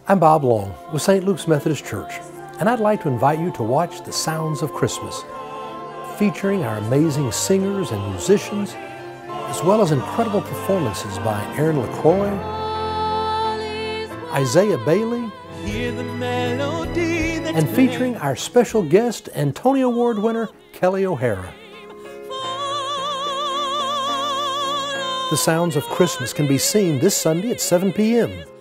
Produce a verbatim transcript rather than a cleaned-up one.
I'm Bob Long with Saint Luke's Methodist Church, and I'd like to invite you to watch The Sounds of Christmas, featuring our amazing singers and musicians, as well as incredible performances by Eryn Lecroy, Isaiah Bailey, and featuring our special guest and Tony Award winner, Kelli O'Hara. The Sounds of Christmas can be seen this Sunday at seven p m